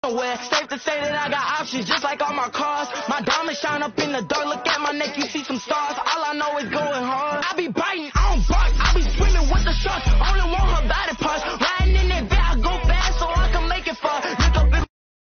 nowhere. Safe to say that I got options just like all my cars. My diamonds shine up in the dark. Look at my neck, you see some stars. All I know is going hard. I be